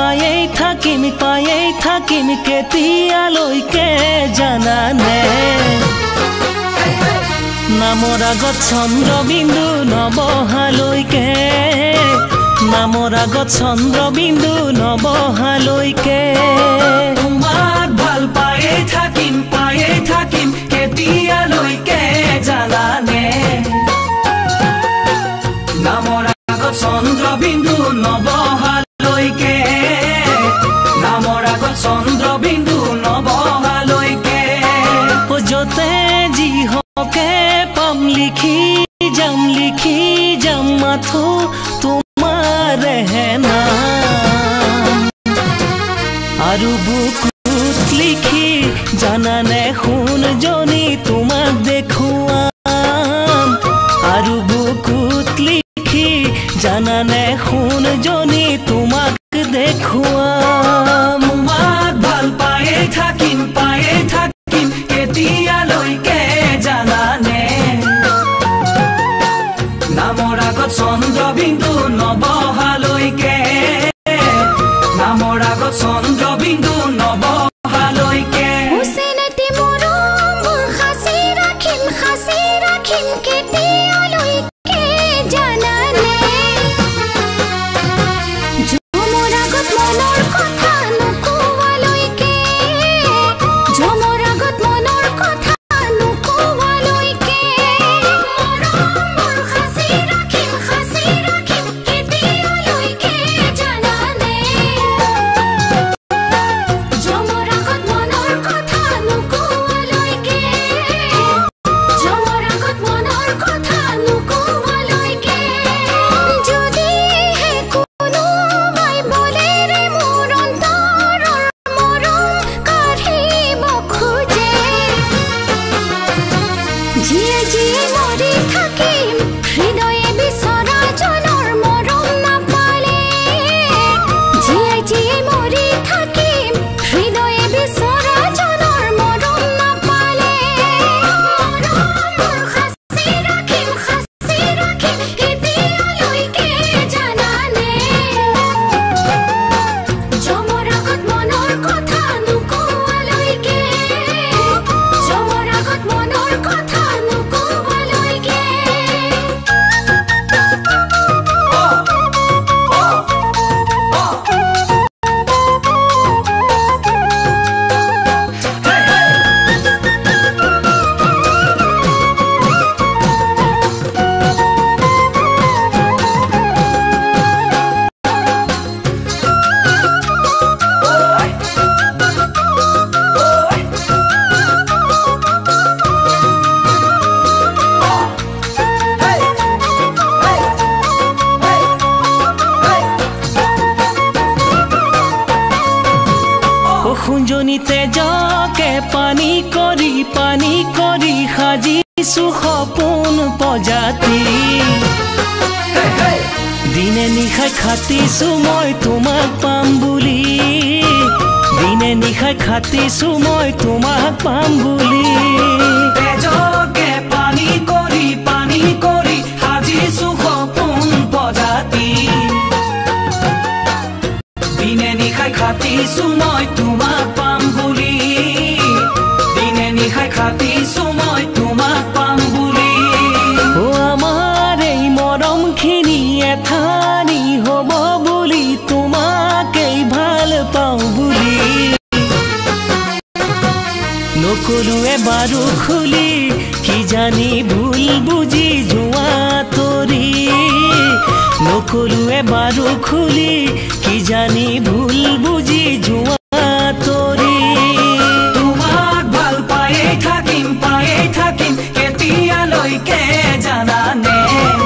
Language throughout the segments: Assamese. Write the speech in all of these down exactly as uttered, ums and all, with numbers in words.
পায়েই থাকিম পায়েই থাকিম কেতিয়ালৈকে জানানে নামৰ আগত চন্দ্ৰবিন্দু নবহালৈকে নামৰ আগত চন্দ্ৰবিন্দু নবহালৈকে তোমাক ভাল পায়েই থাকিম পায়েই থাকিম কেতিয়ালৈকে জানানে নামৰ আগত চন্দ্ৰবিন্দু নবহালৈকে নামৰ আগত চন্দ্ৰবিন্দু নবহালৈকে যতে যি হকে পাম লিখি যাম লিখি যাম মাথো তোমাৰে নাম আৰু বুকুত লিখি জানানে সোণজনী তোমাক দেখুৱাম আৰু বুকুত লিখি জানানে সোণজনী তোমাক দেখুৱাম তোমাক ভাল পায়েই থাকিম পায়েই থাকিম কেতিয়ালৈকে জানানে নামৰ আগত চন্দ্ৰবিন্দু নবহালৈকে নামৰ আগত চন্দ্ৰবিন্দু নবহালৈকে হুছেইনতি মৰম মোৰ সাঁচি ৰাখিম সাঁচি ৰাখিম কেতিয়ালৈকে জানানে ঝমৰ আগত মনৰ কথা নোকোৱালৈকে ঝমৰ আগত মনৰ কথা নোকোৱালৈকে মৰম মোৰ সাঁচি ৰাখিম সাঁচি ৰাখিম কেতিয়ালৈকে জানানে ঝমৰ আগত মনৰ কথা নোকোৱালৈকে ঝমৰ আগত মনৰ কথা নোকোৱালৈকে যদিহে কোনোবাই বলেৰে মোৰ অন্তৰৰ মৰম কাঢ়িব খোজে যিয়ে যিয়ে মৰি থাকিম হৃদয়ে বিচৰা জনৰ মৰম নাপালে যিয়ে যিয়ে মৰি থাকিম হৃদয়ে বিচৰা জনৰ মৰম নাপালে মৰম মোৰ সাঁচি ৰাখিম সাঁচি ৰাখিম কেতিয়ালৈকে জানানে ঝমৰ আগত মনৰ কথা নোকোৱালৈকে ঝমৰ আগত মনৰ কথা নোকোৱালৈকে সোণজনীতে জকে পানী কৰি পানী কৰি সাজিছো সপোন প্ৰজাতি দিনে নিশাই খাটিছো মই তোমাক পাম বুলি দিনে নিশাই খাটিছো মই তোমাক পাম বুলি তেজকে পানী কৰি পানী কৰি সাজিছো সপোন প্ৰজাতি দিনে নিশাই খাটিছো মই তোমাক পাম বুলি দিনে নিশাই খাটিছো মই তোমাক পাম বুলি ও আমাৰ এই মৰমখিনি এথানি হ'ব বুলি তোমাকেই ভাল পাওঁ বুলি নকলো এবাৰো খুলি কি জানি ভুল বুজি যোৱা তৰি নকলো এবাৰো খুলি কি জানি ভুল বুজি যোৱা তৰি তোমাক ভাল পায়েই থাকিম পায়েই থাকিম কেতিয়ালৈকে জানানে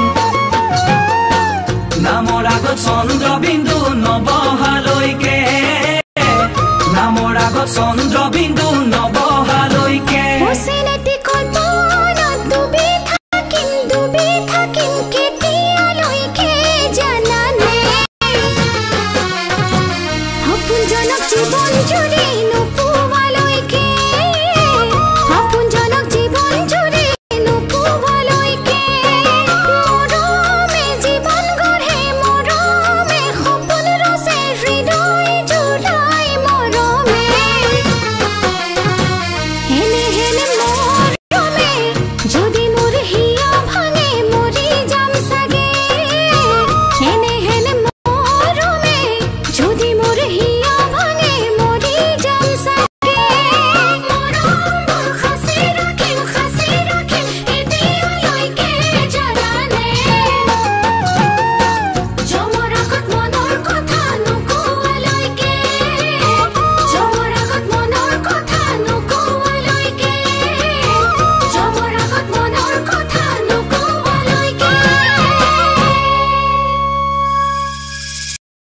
নামৰ আগত চন্দ্ৰবিন্দু নবহালৈকে নামৰ আগত চন্দ্ৰবিন্দু নবহালৈকে হুছেইনতি কল্পনাত ডুবি থাকিম ডুবি থাকিম কেতিয়ালৈকে জানানে সপোনজনক জীৱন জুৰি নোপোৱা